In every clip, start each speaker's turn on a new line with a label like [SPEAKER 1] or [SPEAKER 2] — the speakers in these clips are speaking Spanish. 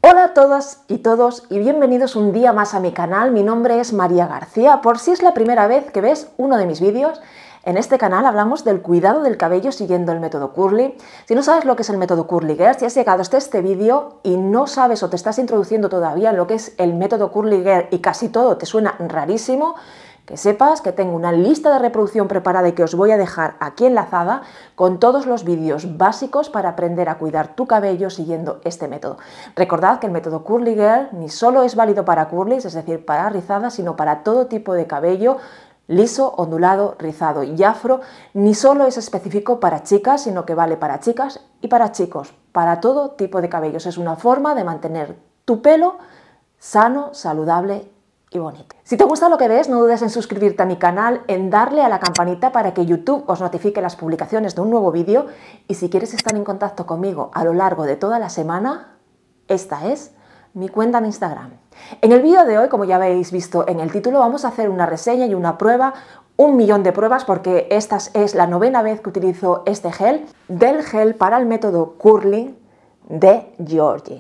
[SPEAKER 1] Hola a todas y todos y bienvenidos un día más a mi canal. Mi nombre es María García. Por si es la primera vez que ves uno de mis vídeos, en este canal hablamos del cuidado del cabello siguiendo el método Curly. Si no sabes lo que es el método Curly Girl, si has llegado hasta este vídeo y no sabes o te estás introduciendo todavía en lo que es el método Curly Girl y casi todo te suena rarísimo, que sepas que tengo una lista de reproducción preparada y que os voy a dejar aquí enlazada con todos los vídeos básicos para aprender a cuidar tu cabello siguiendo este método. Recordad que el método Curly Girl ni solo es válido para curlis, es decir, para rizadas, sino para todo tipo de cabello liso, ondulado, rizado y afro. Ni solo es específico para chicas, sino que vale para chicas y para chicos, para todo tipo de cabellos. Es una forma de mantener tu pelo sano, saludable y bonito. Si te gusta lo que ves, no dudes en suscribirte a mi canal, en darle a la campanita para que YouTube os notifique las publicaciones de un nuevo vídeo, y si quieres estar en contacto conmigo a lo largo de toda la semana, esta es mi cuenta de Instagram. En el vídeo de hoy, como ya habéis visto en el título, vamos a hacer una reseña y una prueba, 1.000.000 de pruebas, porque esta es la 9ª vez que utilizo este gel, del gel para el método Curly de Giorgi.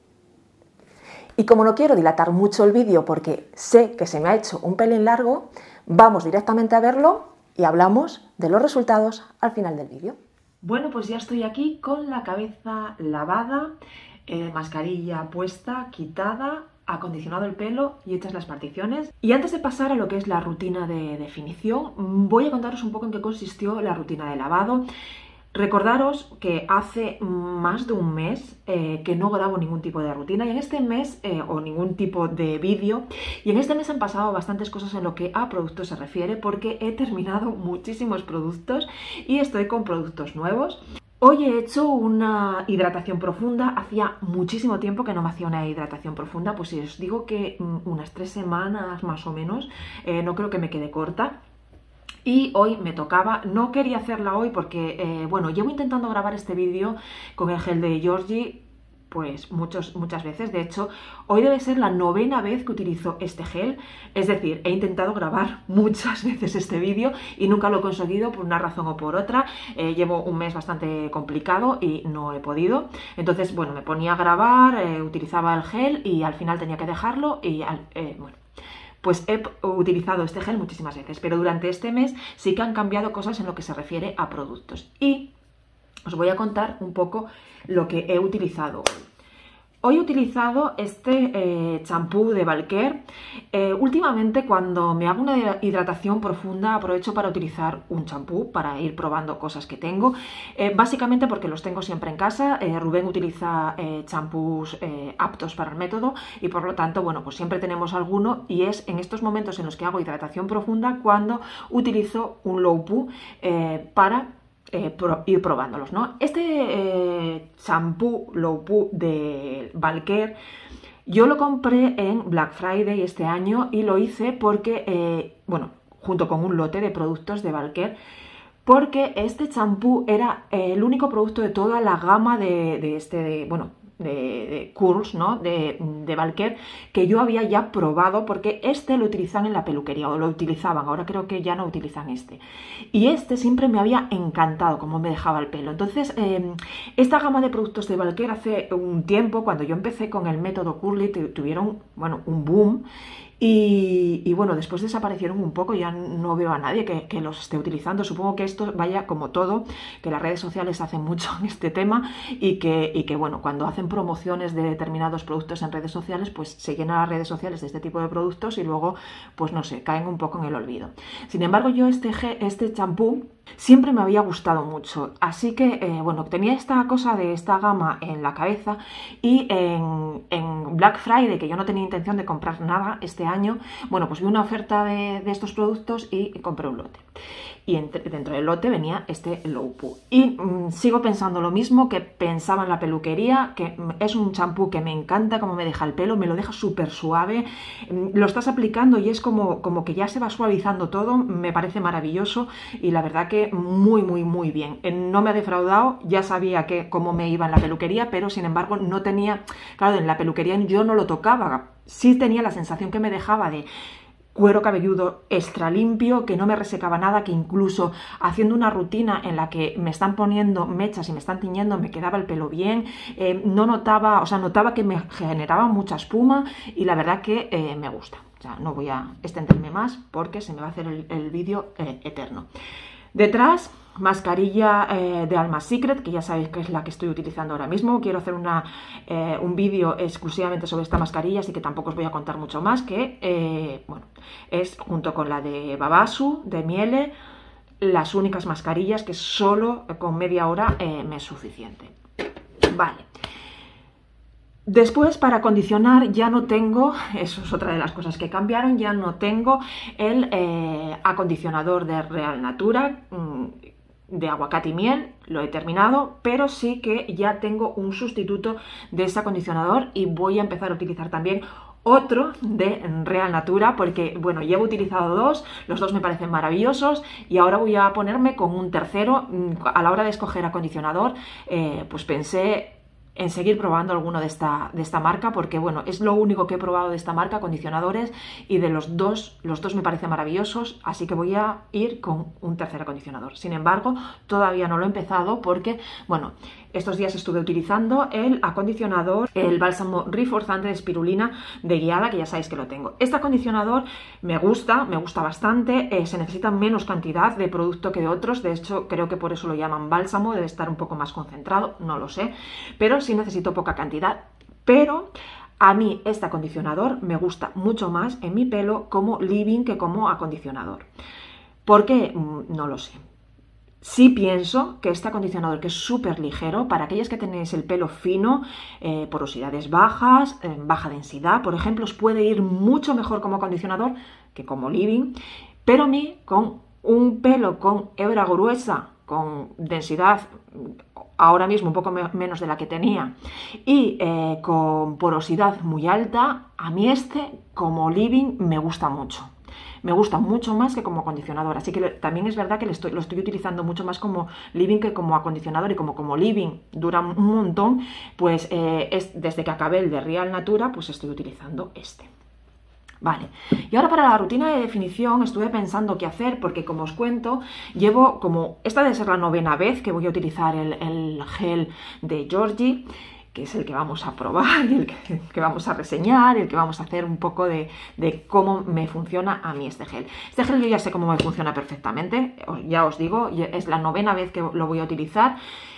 [SPEAKER 1] Y como no quiero dilatar mucho el vídeo porque sé que se me ha hecho un pelín largo, vamos directamente a verlo y hablamos de los resultados al final del vídeo. Bueno, pues ya estoy aquí con la cabeza lavada, mascarilla puesta, quitada, acondicionado el pelo y hechas las particiones. Y antes de pasar a lo que es la rutina de definición, voy a contaros un poco en qué consistió la rutina de lavado. Recordaros que hace más de un mes que no grabo ningún tipo de rutina y en este mes, o ningún tipo de vídeo, y en este mes han pasado bastantes cosas en lo que a productos se refiere, porque he terminado muchísimos productos y estoy con productos nuevos. Hoy he hecho una hidratación profunda. Hacía muchísimo tiempo que no me hacía una hidratación profunda, pues si os digo que unas 3 semanas más o menos, no creo que me quede corta. Y hoy me tocaba, no quería hacerla hoy porque, bueno, llevo intentando grabar este vídeo con el gel de Giorgi pues muchas veces. De hecho, hoy debe ser la 9ª vez que utilizo este gel, es decir, he intentado grabar muchas veces este vídeo y nunca lo he conseguido por una razón o por otra. Llevo un mes bastante complicado y no he podido. Entonces, bueno, me ponía a grabar, utilizaba el gel y al final tenía que dejarlo y, bueno, pues he utilizado este gel muchísimas veces, pero durante este mes sí que han cambiado cosas en lo que se refiere a productos. Y os voy a contar un poco lo que he utilizado hoy. Hoy he utilizado este champú de Balker. Últimamente, cuando me hago una hidratación profunda, aprovecho para utilizar un champú, para ir probando cosas que tengo. Básicamente porque los tengo siempre en casa. Rubén utiliza champús aptos para el método y por lo tanto, bueno, pues siempre tenemos alguno, y es en estos momentos en los que hago hidratación profunda cuando utilizo un low poo para ir probándolos, ¿no? Este champú low poo de Balker yo lo compré en Black Friday este año y lo hice porque, bueno, junto con un lote de productos de Balker, porque este champú era el único producto de toda la gama de curls, ¿no? de Balker, que yo había ya probado, porque este lo utilizan en la peluquería, o lo utilizaban, ahora creo que ya no utilizan este. Y este siempre me había encantado cómo me dejaba el pelo. Entonces, esta gama de productos de Balker hace un tiempo, cuando yo empecé con el método Curly, tuvieron, bueno, un boom. Y bueno, después desaparecieron un poco, ya no veo a nadie que los esté utilizando. Supongo que esto vaya como todo, que las redes sociales hacen mucho en este tema y que bueno, cuando hacen promociones de determinados productos en redes sociales, pues se llenan las redes sociales de este tipo de productos y luego, pues no sé, caen un poco en el olvido. Sin embargo, yo este champú siempre me había gustado mucho, así que, bueno, tenía esta cosa de esta gama en la cabeza y en Black Friday, que yo no tenía intención de comprar nada este año, bueno, pues vi una oferta de estos productos y compré un lote. Y dentro del lote venía este low poo. Y sigo pensando lo mismo que pensaba en la peluquería, que es un champú que me encanta cómo me deja el pelo, me lo deja súper suave. Lo estás aplicando y es como que ya se va suavizando todo, me parece maravilloso y la verdad que muy bien. No me ha defraudado, ya sabía cómo me iba en la peluquería, pero sin embargo no tenía, claro, en la peluquería yo no lo tocaba, sí tenía la sensación que me dejaba de cuero cabelludo extra limpio, que no me resecaba nada, que incluso haciendo una rutina en la que me están poniendo mechas y me están tiñendo, me quedaba el pelo bien, no notaba, o sea, notaba que me generaba mucha espuma y la verdad que me gusta. O sea, no voy a extenderme más porque se me va a hacer el vídeo eterno. Detrás, mascarilla de Alma Secret, que ya sabéis que es la que estoy utilizando ahora mismo. Quiero hacer un vídeo exclusivamente sobre esta mascarilla, así que tampoco os voy a contar mucho más, que bueno, es junto con la de Babasu, de Miele, las únicas mascarillas que solo con media hora me es suficiente. Vale. Después, para acondicionar, ya no tengo, eso es otra de las cosas que cambiaron, ya no tengo el acondicionador de Real Natura de aguacate y miel, lo he terminado, pero sí que ya tengo un sustituto de ese acondicionador y voy a empezar a utilizar también otro de Real Natura, porque bueno, llevo utilizado dos, los dos me parecen maravillosos y ahora voy a ponerme con un tercero. A la hora de escoger acondicionador, pues pensé en seguir probando alguno de esta marca, porque bueno, es lo único que he probado de esta marca, acondicionadores, y de los dos me parecen maravillosos, así que voy a ir con un tercer acondicionador. Sin embargo, todavía no lo he empezado porque, bueno, estos días estuve utilizando el acondicionador, el bálsamo reforzante de espirulina de Guiada, que ya sabéis que lo tengo. Este acondicionador me gusta bastante, se necesita menos cantidad de producto que de otros, de hecho creo que por eso lo llaman bálsamo, debe estar un poco más concentrado, no lo sé, pero sí necesito poca cantidad. Pero a mí este acondicionador me gusta mucho más en mi pelo como leave-in que como acondicionador. ¿Por qué? No lo sé. Sí pienso que este acondicionador, que es súper ligero, para aquellas que tenéis el pelo fino, porosidades bajas, baja densidad, por ejemplo, os puede ir mucho mejor como acondicionador que como leave-in, pero a mí, con un pelo con hebra gruesa, con densidad ahora mismo un poco menos de la que tenía y con porosidad muy alta, a mí este como leave-in me gusta mucho. Me gusta mucho más que como acondicionador, así que también es verdad que lo estoy utilizando mucho más como leave-in que como acondicionador, y como leave-in dura un montón, pues desde que acabé el de Real Natura, pues estoy utilizando este. Vale, y ahora para la rutina de definición estuve pensando qué hacer, porque como os cuento, llevo como, esta debe ser la 9ª vez que voy a utilizar el gel de Giorgi, que es el que vamos a probar y el que vamos a reseñar, el que vamos a hacer un poco de cómo me funciona a mí este gel. Este gel yo ya sé cómo me funciona perfectamente, ya os digo, es la 9ª vez que lo voy a utilizar.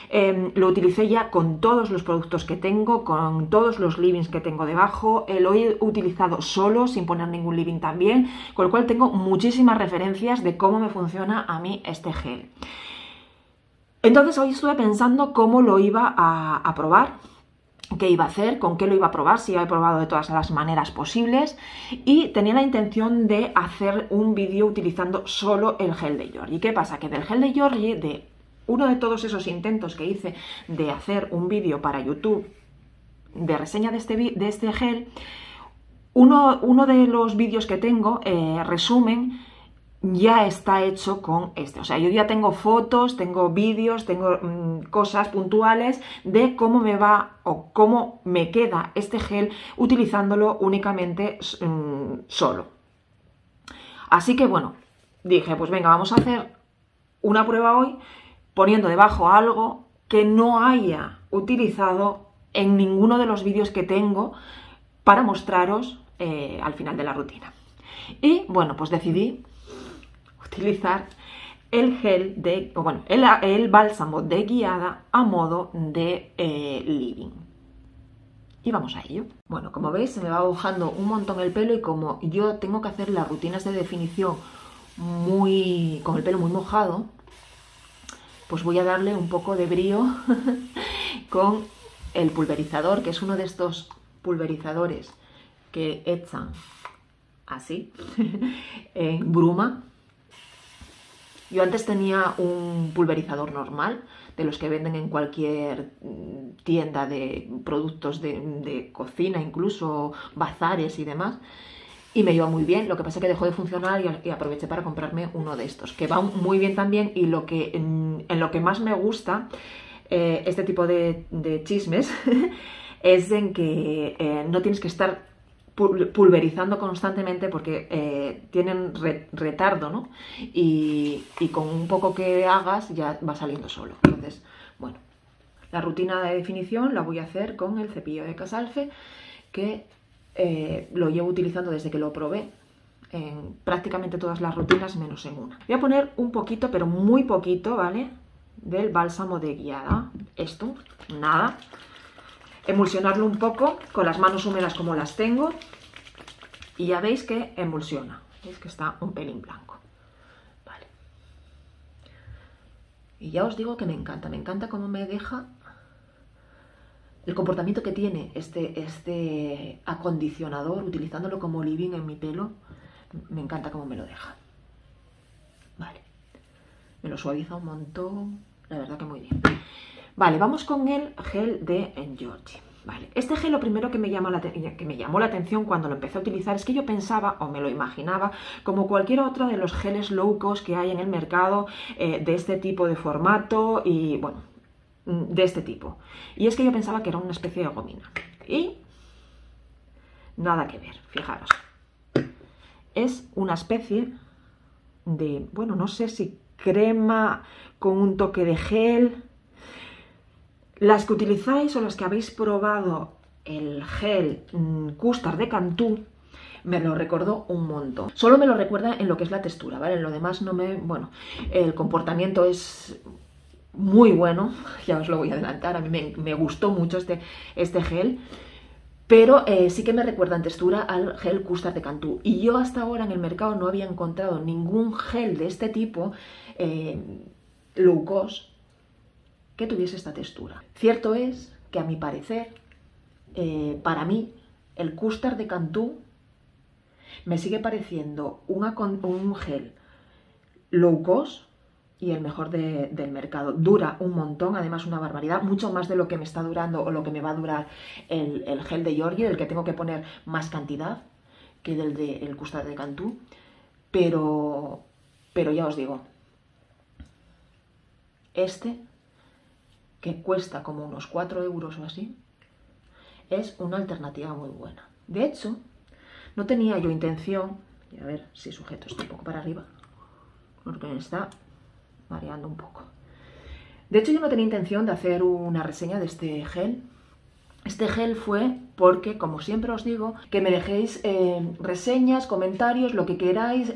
[SPEAKER 1] Lo utilicé ya con todos los productos que tengo, con todos los leave-ins que tengo debajo, lo he utilizado solo, sin poner ningún leave-in también, con lo cual tengo muchísimas referencias de cómo me funciona a mí este gel. Entonces hoy estuve pensando cómo lo iba a probar, qué iba a hacer, con qué lo iba a probar, si he probado de todas las maneras posibles, y tenía la intención de hacer un vídeo utilizando solo el gel de Giorgi. ¿Qué pasa? Que del gel de Giorgi, de uno de todos esos intentos que hice de hacer un vídeo para YouTube de reseña de este gel, uno de los vídeos que tengo, resumen, ya está hecho con este. O sea, yo ya tengo fotos, tengo vídeos, tengo cosas puntuales de cómo me va o cómo me queda este gel utilizándolo únicamente solo. Así que bueno, dije, pues venga, vamos a hacer una prueba hoy poniendo debajo algo que no haya utilizado en ninguno de los vídeos que tengo para mostraros al final de la rutina. Y bueno, pues decidí utilizar el gel de, bueno, el bálsamo de Guiada a modo de leave-in. Y vamos a ello. Bueno, como veis se me va mojando un montón el pelo, y como yo tengo que hacer las rutinas de definición con el pelo muy mojado, pues voy a darle un poco de brío con el pulverizador, que es uno de estos pulverizadores que echan así en bruma. Yo antes tenía un pulverizador normal, de los que venden en cualquier tienda de productos de cocina, incluso bazares y demás, y me iba muy bien. Lo que pasa es que dejó de funcionar y aproveché para comprarme uno de estos, que va muy bien también, y en lo que más me gusta este tipo de chismes es en que no tienes que estar pulverizando constantemente porque tienen retardo, ¿no? Y con un poco que hagas ya va saliendo solo. Entonces, bueno, la rutina de definición la voy a hacer con el cepillo de Casalfe, que lo llevo utilizando desde que lo probé en prácticamente todas las rutinas menos en una. Voy a poner un poquito, pero muy poquito, ¿vale?, del bálsamo de Guiada. Esto, nada. Emulsionarlo un poco con las manos húmedas como las tengo y ya veis que emulsiona. Veis que está un pelín blanco. Vale. Y ya os digo que me encanta cómo me deja el comportamiento que tiene este acondicionador, utilizándolo como leave-in en mi pelo. Me encanta cómo me lo deja. Vale. Me lo suaviza un montón. La verdad que muy bien. Vale, vamos con el gel de Giorgi. Vale, este gel lo primero que me llamó la atención cuando lo empecé a utilizar es que yo pensaba, o me lo imaginaba, como cualquier otro de los geles low cost que hay en el mercado, de este tipo de formato y, bueno, de este tipo. Y es que yo pensaba que era una especie de gomina. Y nada que ver, fijaros. Es una especie de, bueno, no sé si crema con un toque de gel. Las que utilizáis o las que habéis probado el gel Custard de Cantú me lo recordó un montón. Solo me lo recuerda en lo que es la textura, ¿vale? En lo demás no me... Bueno, el comportamiento es muy bueno, ya os lo voy a adelantar, a mí me gustó mucho este gel, pero sí que me recuerda en textura al gel Custard de Cantú. Y yo hasta ahora en el mercado no había encontrado ningún gel de este tipo low cost que tuviese esta textura. Cierto es que a mi parecer, para mí, el Custard de Cantú me sigue pareciendo un gel low cost y el mejor del mercado. Dura un montón, además una barbaridad, mucho más de lo que me está durando o lo que me va a durar el gel de Giorgi, del que tengo que poner más cantidad que del Custard de Cantú, pero ya os digo, que cuesta como unos 4 euros o así, es una alternativa muy buena. De hecho, no tenía yo intención, y a ver si sujeto esto un poco para arriba, porque me está mareando un poco. De hecho, yo no tenía intención de hacer una reseña de este gel. Este gel fue porque, como siempre os digo, que me dejéis reseñas, comentarios, lo que queráis,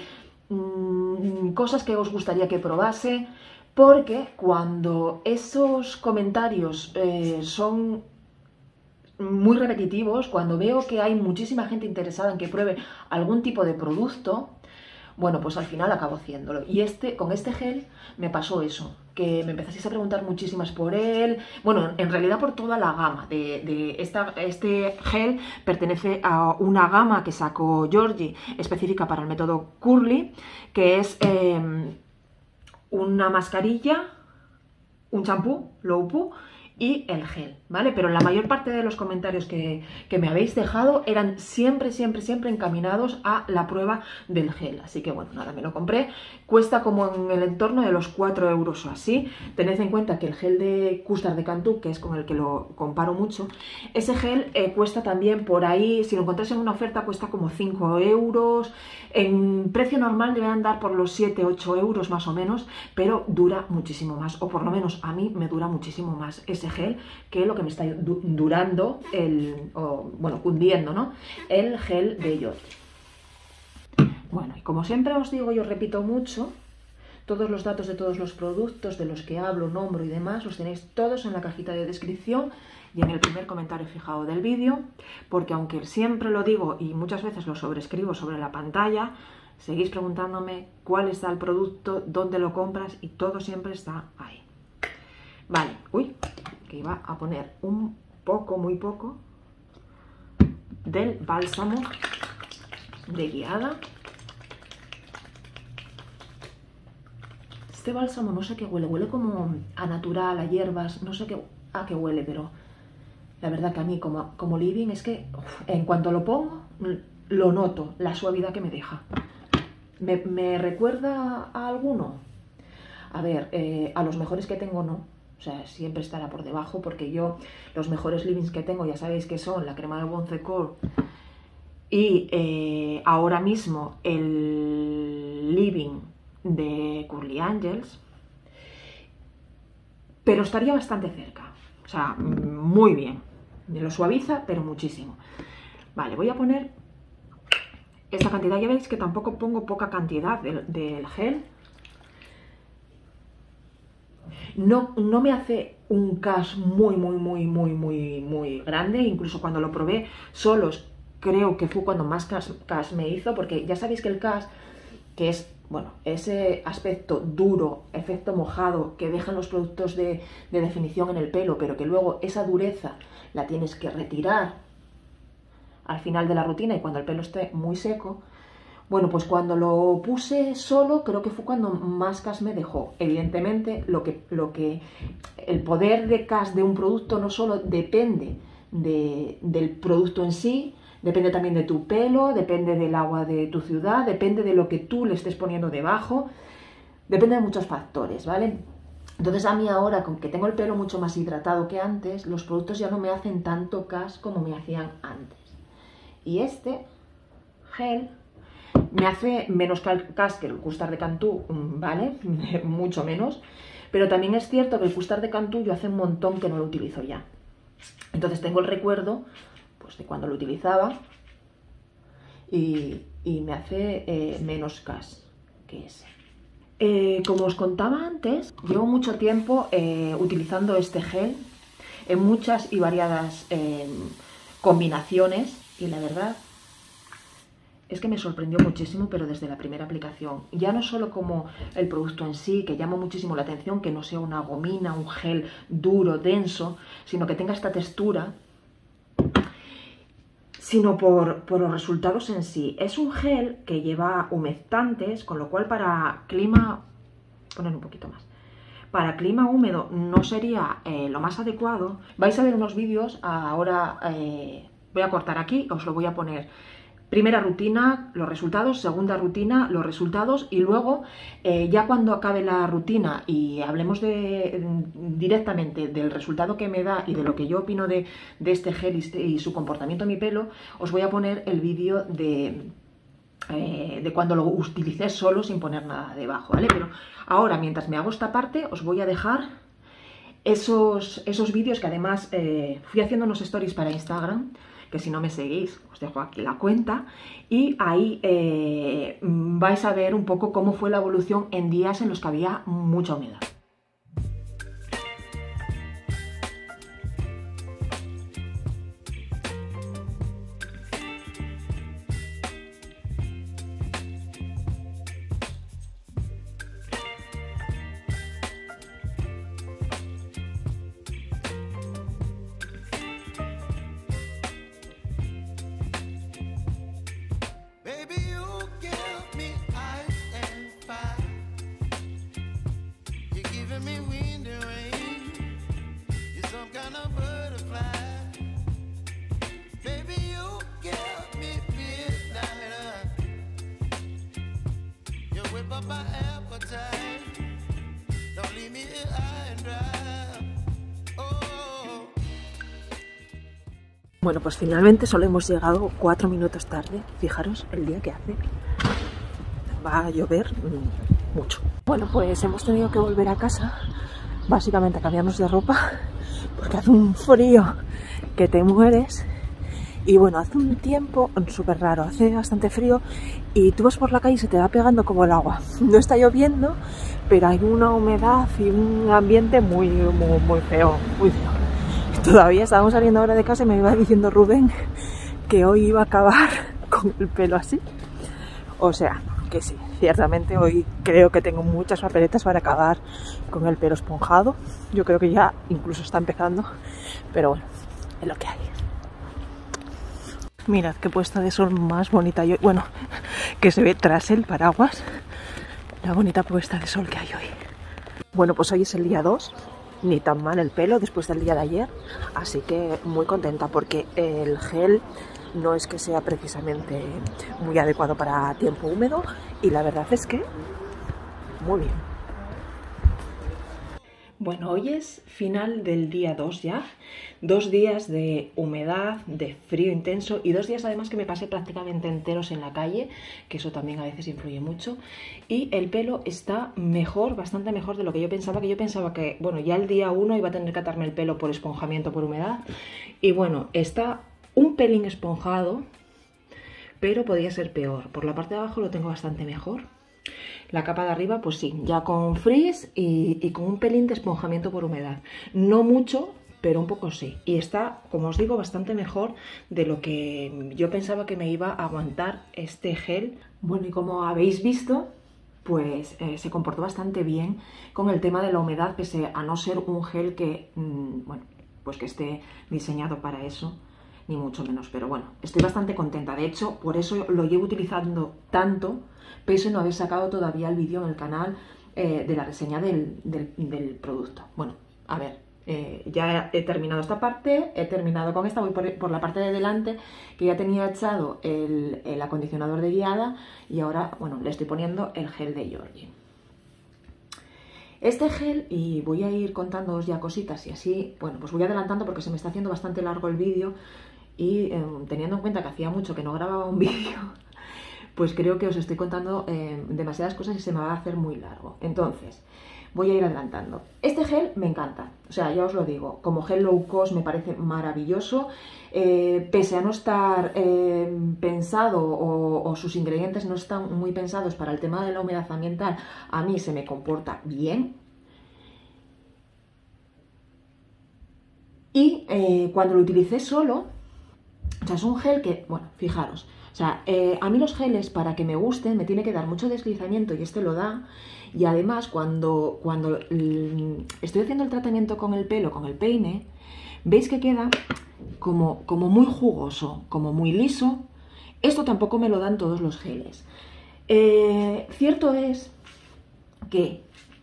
[SPEAKER 1] cosas que os gustaría que probase, porque cuando esos comentarios son muy repetitivos, cuando veo que hay muchísima gente interesada en que pruebe algún tipo de producto, bueno, pues al final acabo haciéndolo. Y con este gel me pasó eso, que me empezasteis a preguntar muchísimas por él. Bueno, en realidad por toda la gama. Este gel pertenece a una gama que sacó Giorgi, específica para el método Curly, que es una mascarilla, un champú, low poo, y el gel, ¿vale? Pero la mayor parte de los comentarios que me habéis dejado eran siempre encaminados a la prueba del gel. Así que bueno, nada, me lo compré. Cuesta como en el entorno de los 4 euros o así. Tened en cuenta que el gel de Custard de Cantú, que es con el que lo comparo mucho, ese gel cuesta también por ahí, si lo encontráis en una oferta, cuesta como 5 euros. En precio normal debe andar por los 7-8 euros más o menos, pero dura muchísimo más, o por lo menos a mí me dura muchísimo más ese gel que lo que me está durando, cundiendo, ¿no?, el gel de Giorgi. Bueno, y como siempre os digo, yo repito mucho, todos los datos de todos los productos de los que hablo, nombro y demás, los tenéis todos en la cajita de descripción y en el primer comentario fijado del vídeo, porque aunque siempre lo digo y muchas veces lo sobrescribo sobre la pantalla, seguís preguntándome cuál está el producto, dónde lo compras, y todo siempre está ahí. Vale, uy, que iba a poner un poco, muy poco, del bálsamo de Guiada. Este bálsamo no sé qué huele, huele como a natural, a hierbas, no sé a qué huele, pero la verdad que a mí como leave-in es que en cuanto lo pongo, lo noto, la suavidad que me deja. ¿Me recuerda a alguno? A ver, a los mejores que tengo no. O sea, siempre estará por debajo, porque yo los mejores leave-ins que tengo ya sabéis que son la crema de Bonsecourt y ahora mismo el living de Curly Angels, pero estaría bastante cerca, o sea, muy bien, me lo suaviza, pero muchísimo. Vale, voy a poner esta cantidad, ya veis que tampoco pongo poca cantidad del gel. No me hace un cast muy grande, incluso cuando lo probé solos, creo que fue cuando más cast me hizo, porque ya sabéis que el cast, que es, bueno, ese aspecto duro, efecto mojado que dejan los productos de definición en el pelo, pero que luego esa dureza la tienes que retirar al final de la rutina y cuando el pelo esté muy seco. Bueno, pues cuando lo puse solo, creo que fue cuando más cast me dejó. Evidentemente, el poder de cast de un producto no solo depende del producto en sí, depende también de tu pelo, depende del agua de tu ciudad, depende de lo que tú le estés poniendo debajo, depende de muchos factores, ¿vale? Entonces a mí ahora, con que tengo el pelo mucho más hidratado que antes, los productos ya no me hacen tanto cast como me hacían antes. Y este gel me hace menos cast que el Custard de Cantú, ¿vale? Mucho menos. Pero también es cierto que el Custard de Cantú yo hace un montón que no lo utilizo ya. Entonces tengo el recuerdo, pues, de cuando lo utilizaba y me hace menos cast que ese. Como os contaba antes, llevo mucho tiempo utilizando este gel en muchas y variadas combinaciones y la verdad es que me sorprendió muchísimo, pero desde la primera aplicación. Ya no solo como el producto en sí, que llama muchísimo la atención, que no sea una gomina, un gel duro, denso, sino que tenga esta textura, sino por los resultados en sí. Es un gel que lleva humectantes, con lo cual para clima... Poner un poquito más. Para clima húmedo no sería lo más adecuado. Vais a ver unos vídeos, ahora voy a cortar aquí, os lo voy a poner. Primera rutina, los resultados, segunda rutina, los resultados y luego ya cuando acabe la rutina y hablemos directamente del resultado que me da y de lo que yo opino de este gel y su comportamiento en mi pelo, os voy a poner el vídeo de cuando lo utilicé solo sin poner nada debajo, ¿vale? Pero ahora, mientras me hago esta parte, os voy a dejar esos vídeos que además fui haciendo unos stories para Instagram, que si no me seguís, os dejo aquí la cuenta, y ahí vais a ver un poco cómo fue la evolución en días en los que había mucha humedad. Bueno, pues finalmente solo hemos llegado 4 minutos tarde. Fijaros el día que hace. Va a llover mucho. Bueno, pues hemos tenido que volver a casa, básicamente a cambiarnos de ropa, porque hace un frío que te mueres. Y bueno, hace un tiempo súper raro, hace bastante frío y tú vas por la calle y se te va pegando como el agua. No está lloviendo, pero hay una humedad y un ambiente muy feo, muy feo. Todavía estábamos saliendo ahora de casa y me iba diciendo Rubén que hoy iba a acabar con el pelo así. O sea, que sí, ciertamente hoy creo que tengo muchas papeletas para acabar con el pelo esponjado. Yo creo que ya incluso está empezando, pero bueno, es lo que hay. Mirad qué puesta de sol más bonita hoy. Bueno, que se ve tras el paraguas la bonita puesta de sol que hay hoy. Bueno, pues hoy es el día 2. Ni tan mal el pelo después del día de ayer, así que muy contenta porque el gel no es que sea precisamente muy adecuado para tiempo húmedo y la verdad es que muy bien. Bueno, hoy es final del día 2 ya, 2 días de humedad, de frío intenso y 2 días además que me pasé prácticamente enteros en la calle, que eso también a veces influye mucho, y el pelo está mejor, bastante mejor de lo que yo pensaba, que bueno, ya el día 1 iba a tener que atarme el pelo por esponjamiento, por humedad, y bueno, está un pelín esponjado, pero podía ser peor. Por la parte de abajo lo tengo bastante mejor. La capa de arriba, pues sí, ya con frizz y con un pelín de esponjamiento por humedad. No mucho, pero un poco sí. Y está, como os digo, bastante mejor de lo que yo pensaba que me iba a aguantar este gel. Bueno, y como habéis visto, pues se comportó bastante bien con el tema de la humedad, pese a no ser un gel que, bueno, pues que esté diseñado para eso, ni mucho menos, pero bueno, estoy bastante contenta. De hecho, por eso lo llevo utilizando tanto, pese a no haber sacado todavía el vídeo en el canal de la reseña del producto. Bueno, a ver, ya he terminado esta parte, he terminado con esta, voy por la parte de delante, que ya tenía echado el acondicionador de guiada, y ahora, bueno, le estoy poniendo el gel de Giorgi. Este gel, y voy a ir contándoos ya cositas y así, bueno, pues voy adelantando porque se me está haciendo bastante largo el vídeo y teniendo en cuenta que hacía mucho que no grababa un vídeo, pues creo que os estoy contando demasiadas cosas y se me va a hacer muy largo. Entonces, voy a ir adelantando. Este gel me encanta, o sea, ya os lo digo, como gel low cost me parece maravilloso, pese a no estar pensado o sus ingredientes no están muy pensados para el tema de la humedad ambiental, a mí se me comporta bien. Y cuando lo utilicé solo, o sea, es un gel que, bueno, fijaros, o sea, a mí los geles para que me gusten me tiene que dar mucho deslizamiento y este lo da. Y además cuando estoy haciendo el tratamiento con el pelo, con el peine, veis que queda como muy jugoso, como muy liso. Esto tampoco me lo dan todos los geles. Cierto es que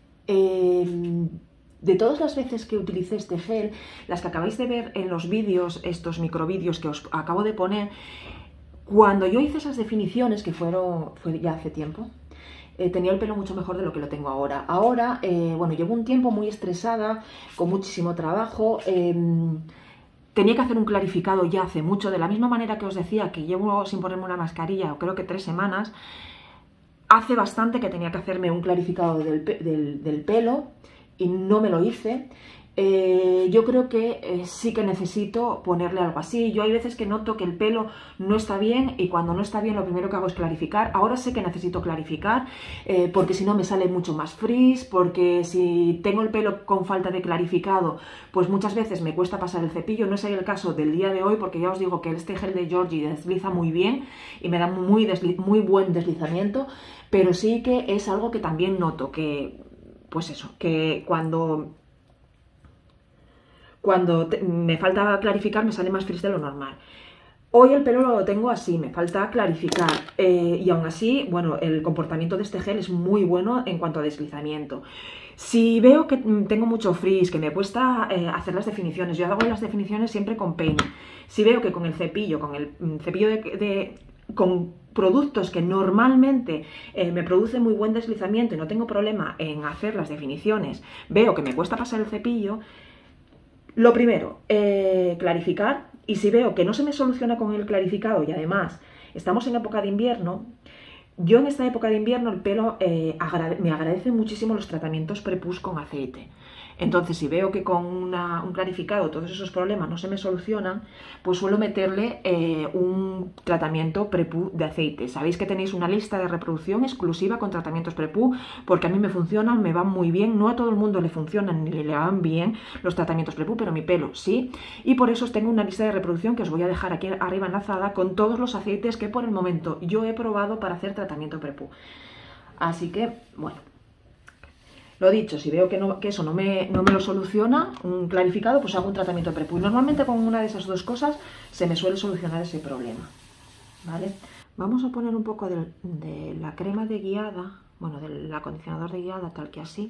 [SPEAKER 1] de todas las veces que utilicé este gel, las que acabáis de ver en los vídeos, estos microvídeos que os acabo de poner, cuando yo hice esas definiciones, que fue ya hace tiempo, tenía el pelo mucho mejor de lo que lo tengo ahora. Ahora, bueno, llevo un tiempo muy estresada, con muchísimo trabajo. Tenía que hacer un clarificado ya hace mucho, de la misma manera que os decía que llevo sin ponerme una mascarilla, creo que 3 semanas. Hace bastante que tenía que hacerme un clarificado del pelo y no me lo hice. Yo creo que sí que necesito ponerle algo así. Yo hay veces que noto que el pelo no está bien y cuando no está bien lo primero que hago es clarificar. Ahora sé que necesito clarificar porque si no me sale mucho más frizz, porque si tengo el pelo con falta de clarificado pues muchas veces me cuesta pasar el cepillo. No es el caso del día de hoy porque ya os digo que este gel de Giorgi desliza muy bien y me da muy buen deslizamiento, pero sí que es algo que también noto que, pues eso, que cuando me falta clarificar me sale más frizz de lo normal. Hoy el pelo lo tengo así, me falta clarificar y aún así, bueno, el comportamiento de este gel es muy bueno en cuanto a deslizamiento. Si veo que tengo mucho frizz, que me cuesta hacer las definiciones, yo hago las definiciones siempre con peine. Si veo que con el cepillo con productos que normalmente me producen muy buen deslizamiento y no tengo problema en hacer las definiciones, veo que me cuesta pasar el cepillo, lo primero, clarificar, y si veo que no se me soluciona con el clarificado y además estamos en época de invierno, yo en esta época de invierno el pelo me agradece muchísimo los tratamientos prepús con aceite. Entonces, si veo que con un clarificado todos esos problemas no se me solucionan, pues suelo meterle un tratamiento prepú de aceite. Sabéis que tenéis una lista de reproducción exclusiva con tratamientos prepú, porque a mí me funcionan, me van muy bien. No a todo el mundo le funcionan ni le van bien los tratamientos prepú, pero mi pelo sí. Y por eso os tengo una lista de reproducción que os voy a dejar aquí arriba enlazada con todos los aceites que por el momento yo he probado para hacer tratamiento prepú. Así que, bueno. Lo dicho, si veo que eso no me lo soluciona, un clarificado, pues hago un tratamiento prepú. Normalmente con una de esas dos cosas se me suele solucionar ese problema, ¿vale? Vamos a poner un poco de la crema de guiada, bueno, del acondicionador de guiada, tal que así.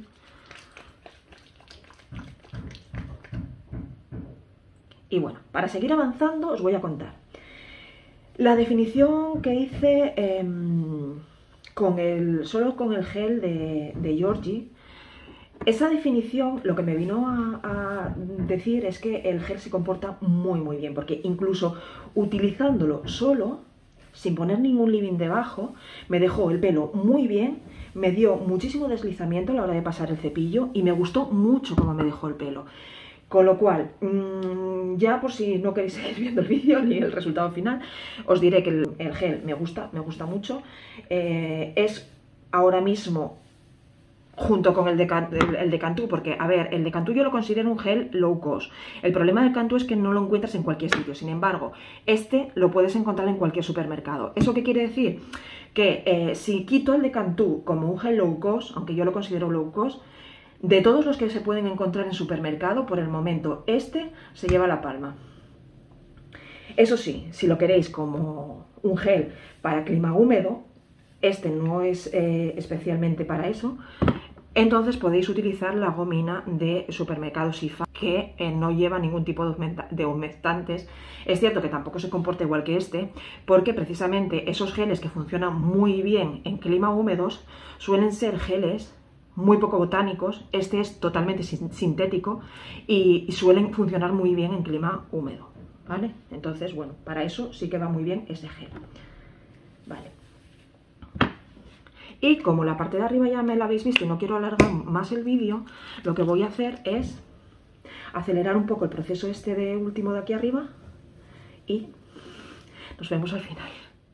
[SPEAKER 1] Y bueno, para seguir avanzando os voy a contar. La definición que hice solo con el gel de Giorgi, Esa definición lo que me vino a decir es que el gel se comporta muy bien, porque incluso utilizándolo solo, sin poner ningún leave-in debajo, me dejó el pelo muy bien, me dio muchísimo deslizamiento a la hora de pasar el cepillo y me gustó mucho cómo me dejó el pelo. Con lo cual, ya por si no queréis seguir viendo el vídeo ni el resultado final, os diré que el gel me gusta mucho. Es ahora mismo, junto con el de Cantu, porque, a ver, el de Cantu yo lo considero un gel low cost. El problema del Cantu es que no lo encuentras en cualquier sitio. Sin embargo, este lo puedes encontrar en cualquier supermercado. ¿Eso qué quiere decir? Que si quito el de Cantu como un gel low cost, aunque yo lo considero low cost, de todos los que se pueden encontrar en supermercado, por el momento, este se lleva la palma. Eso sí, si lo queréis como un gel para clima húmedo, este no es especialmente para eso, entonces podéis utilizar la gomina de supermercado Sifa, que no lleva ningún tipo de humectantes. Es cierto que tampoco se comporta igual que este, porque precisamente esos geles que funcionan muy bien en clima húmedos suelen ser geles muy poco botánicos. Este es totalmente sintético y suelen funcionar muy bien en clima húmedo, ¿vale? Entonces, bueno, para eso sí que va muy bien ese gel, ¿vale? Y como la parte de arriba ya me la habéis visto y no quiero alargar más el vídeo, lo que voy a hacer es acelerar un poco el proceso este de último de aquí arriba y nos vemos al final.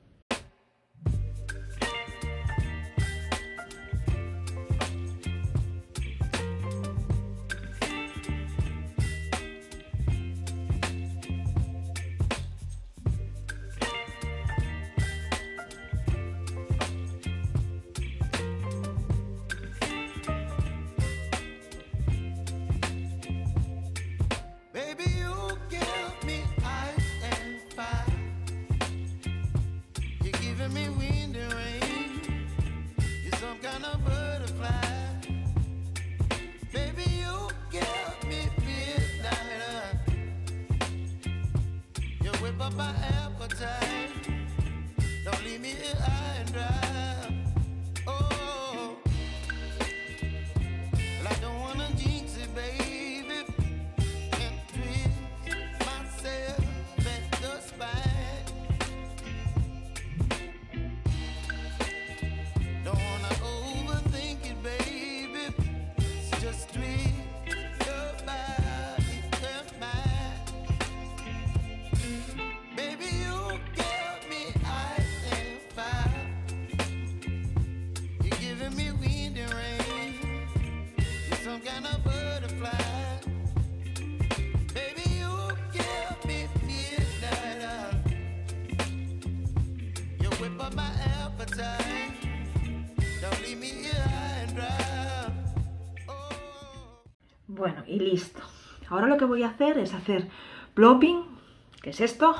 [SPEAKER 1] Bueno, y listo. Ahora lo que voy a hacer es hacer plopping, que es esto,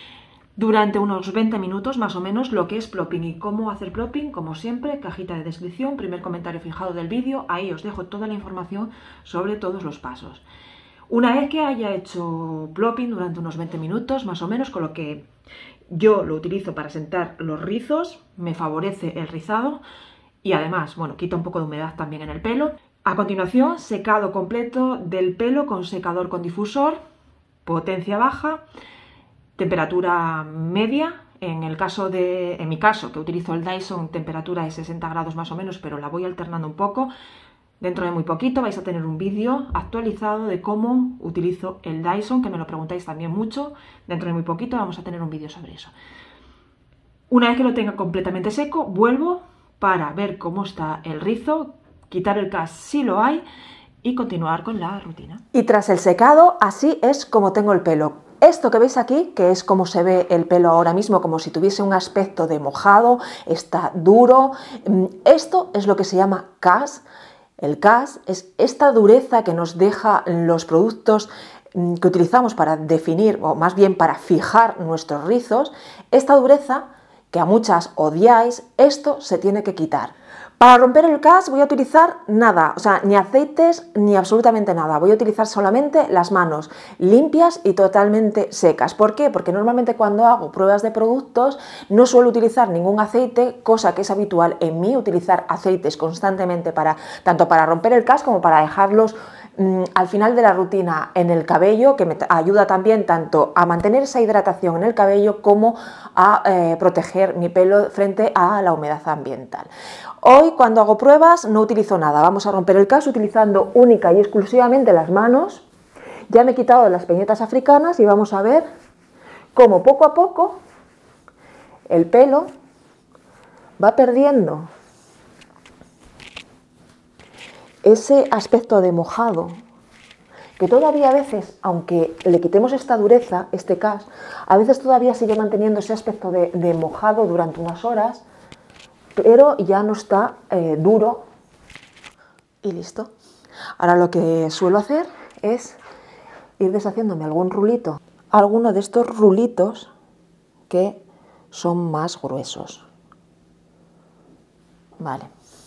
[SPEAKER 1] durante unos 20 minutos más o menos, lo que es plopping. Y cómo hacer plopping, como siempre, cajita de descripción, primer comentario fijado del vídeo, ahí os dejo toda la información sobre todos los pasos. Una vez que haya hecho plopping durante unos 20 minutos más o menos, con lo que yo lo utilizo para sentar los rizos, me favorece el rizado y además, bueno, quita un poco de humedad también en el pelo. A continuación, secado completo del pelo con secador con difusor, potencia baja, temperatura media. En mi caso, que utilizo el Dyson, temperatura de 60 grados más o menos, pero la voy alternando un poco. Dentro de muy poquito vais a tener un vídeo actualizado de cómo utilizo el Dyson, que me lo preguntáis también mucho. Dentro de muy poquito vamos a tener un vídeo sobre eso. Una vez que lo tenga completamente seco, vuelvo para ver cómo está el rizo, quitar el cast si lo hay y continuar con la rutina. Y tras el secado, así es como tengo el pelo. Esto que veis aquí, que es como se ve el pelo ahora mismo, como si tuviese un aspecto de mojado, está duro. Esto es lo que se llama cast. El cast es esta dureza que nos deja los productos que utilizamos para definir, o más bien para fijar nuestros rizos. Esta dureza, que a muchas odiáis, esto se tiene que quitar. Para romper el cast voy a utilizar nada, o sea, ni aceites ni absolutamente nada. Voy a utilizar solamente las manos limpias y totalmente secas. ¿Por qué? Porque normalmente cuando hago pruebas de productos no suelo utilizar ningún aceite, cosa que es habitual en mí, utilizar aceites constantemente tanto para romper el cast como para dejarlos al final de la rutina en el cabello, que me ayuda también tanto a mantener esa hidratación en el cabello como a proteger mi pelo frente a la humedad ambiental. Hoy, cuando hago pruebas, no utilizo nada. Vamos a romper el cast utilizando única y exclusivamente las manos. Ya me he quitado las peñetas africanas y vamos a ver cómo poco a poco el pelo va perdiendo ese aspecto de mojado, que todavía a veces, aunque le quitemos esta dureza, este cast, a veces todavía sigue manteniendo ese aspecto de mojado durante unas horas, pero ya no está duro y listo. Ahora lo que suelo hacer es ir deshaciéndome algún rulito, alguno de estos rulitos que son más gruesos. Vale.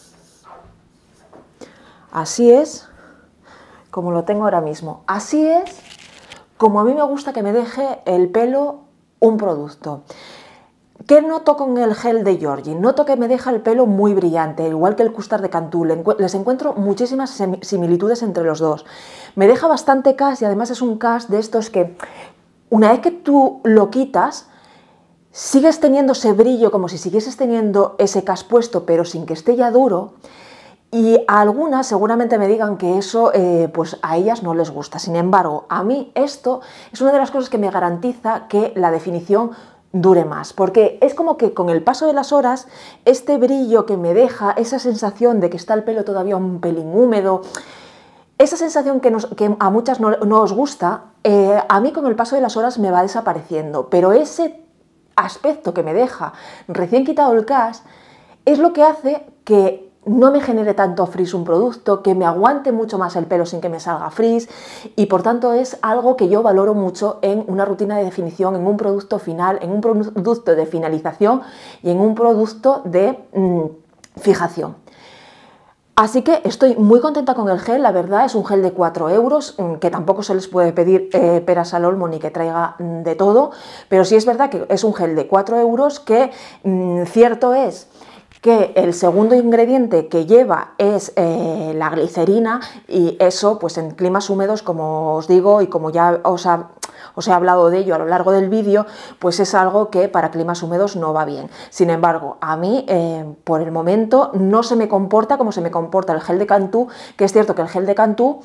[SPEAKER 1] Así es como lo tengo ahora mismo. Así es como a mí me gusta que me deje el pelo un producto. ¿Qué noto con el gel de Giorgi? Noto que me deja el pelo muy brillante, igual que el Custard de Cantu. Les encuentro muchísimas similitudes entre los dos. Me deja bastante cast y además es un cast de estos que una vez que tú lo quitas, sigues teniendo ese brillo como si siguieses teniendo ese cast puesto, pero sin que esté ya duro. Y a algunas seguramente me digan que eso pues a ellas no les gusta. Sin embargo, a mí esto es una de las cosas que me garantiza que la definición dure más, porque es como que con el paso de las horas este brillo que me deja, esa sensación de que está el pelo todavía un pelín húmedo, esa sensación que a muchas no os gusta, a mí con el paso de las horas me va desapareciendo, pero ese aspecto que me deja recién quitado el cast es lo que hace que no me genere tanto frizz un producto, que me aguante mucho más el pelo sin que me salga frizz, y por tanto es algo que yo valoro mucho en una rutina de definición, en un producto final, en un producto de finalización y en un producto de fijación. Así que estoy muy contenta con el gel, la verdad es un gel de 4 euros, que tampoco se les puede pedir peras al olmo ni que traiga de todo, pero sí es verdad que es un gel de 4 euros que cierto es que el segundo ingrediente que lleva es la glicerina, y eso pues en climas húmedos, como os digo y como ya os he hablado de ello a lo largo del vídeo, pues es algo que para climas húmedos no va bien. Sin embargo, a mí por el momento no se me comporta como se me comporta el gel de Cantu, que es cierto que el gel de Cantu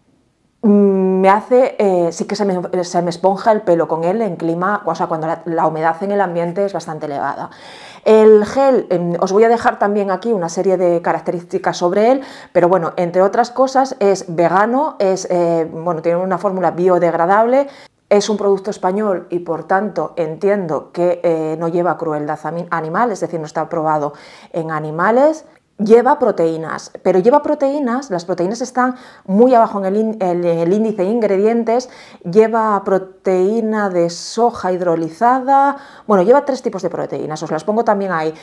[SPEAKER 1] me hace, sí que se me esponja el pelo con él en clima, o sea, cuando la humedad en el ambiente es bastante elevada. El gel, os voy a dejar también aquí una serie de características sobre él, pero bueno, entre otras cosas es vegano, bueno, tiene una fórmula biodegradable, es un producto español y por tanto entiendo que no lleva crueldad animal, es decir, no está probado en animales. Lleva proteínas, pero lleva proteínas, las proteínas están muy abajo en el índice de ingredientes. Lleva proteína de soja hidrolizada, bueno, lleva 3 tipos de proteínas, os las pongo también ahí,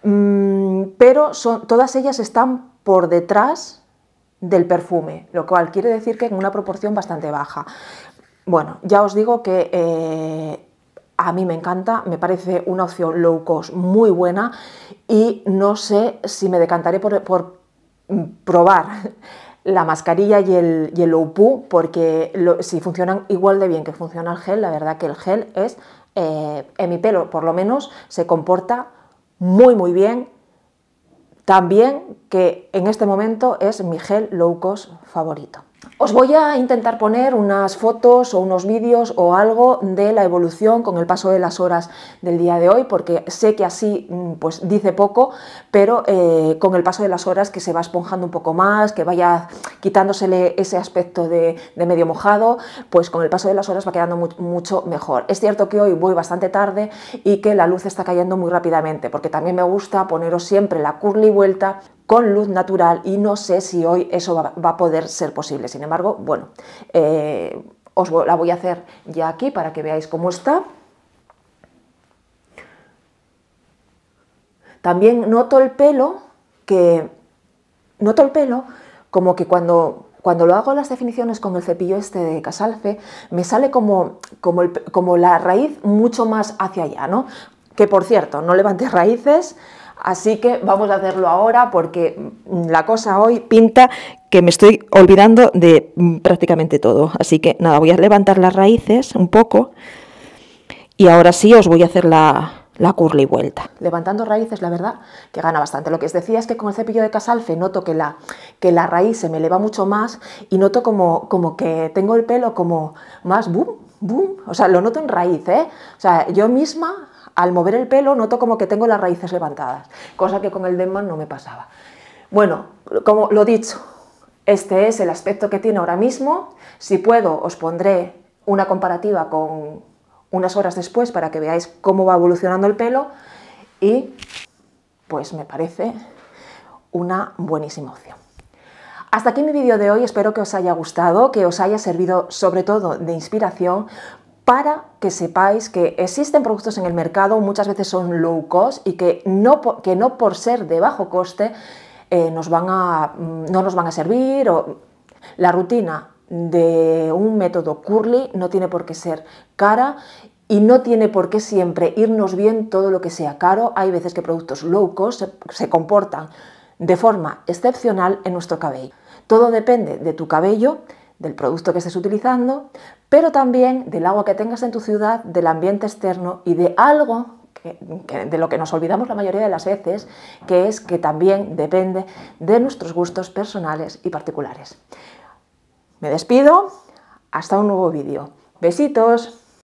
[SPEAKER 1] pero todas ellas están por detrás del perfume, lo cual quiere decir que en una proporción bastante baja. Bueno, ya os digo que a mí me encanta, me parece una opción low cost muy buena y no sé si me decantaré por probar la mascarilla y el low poo, porque si funcionan igual de bien que funciona el gel, la verdad que el gel es, en mi pelo por lo menos, se comporta muy bien, también que en este momento es mi gel low cost favorito. Os voy a intentar poner unas fotos o unos vídeos o algo de la evolución con el paso de las horas del día de hoy, porque sé que así pues dice poco, pero con el paso de las horas que se va esponjando un poco más, que vaya quitándosele ese aspecto de medio mojado, pues con el paso de las horas va quedando mucho mejor. Es cierto que hoy voy bastante tarde y que la luz está cayendo muy rápidamente, porque también me gusta poneros siempre la curly vuelta con luz natural y no sé si hoy eso va a poder ser posible. Sin embargo, bueno, os la voy a hacer ya aquí para que veáis cómo está. También noto el pelo que noto el pelo como que cuando lo hago las definiciones con el cepillo este de Casalfe, me sale como la raíz mucho más hacia allá, ¿no? Que por cierto, no levantes raíces, así que vamos a hacerlo ahora porque la cosa hoy pinta que me estoy olvidando de prácticamente todo. Así que nada, voy a levantar las raíces un poco y ahora sí os voy a hacer la curly vuelta. Levantando raíces, la verdad que gana bastante. Lo que os decía es que con el cepillo de Casalfe noto que la raíz se me eleva mucho más y noto como que tengo el pelo como más boom, boom. O sea, lo noto en raíz, ¿eh? O sea, yo misma al mover el pelo noto como que tengo las raíces levantadas, cosa que con el Denman no me pasaba. Bueno, como lo dicho, este es el aspecto que tiene ahora mismo. Si puedo, os pondré una comparativa con unas horas después para que veáis cómo va evolucionando el pelo y pues me parece una buenísima opción. Hasta aquí mi vídeo de hoy, espero que os haya gustado, que os haya servido sobre todo de inspiración para que sepáis que existen productos en el mercado, muchas veces son low cost y que no por ser de bajo coste no nos van a servir. La rutina de un método curly no tiene por qué ser cara y no tiene por qué siempre irnos bien todo lo que sea caro. Hay veces que productos low cost se comportan de forma excepcional en nuestro cabello. Todo depende de tu cabello, del producto que estés utilizando, pero también del agua que tengas en tu ciudad, del ambiente externo y de algo de lo que nos olvidamos la mayoría de las veces, que es que también depende de nuestros gustos personales y particulares. Me despido, hasta un nuevo vídeo. Besitos.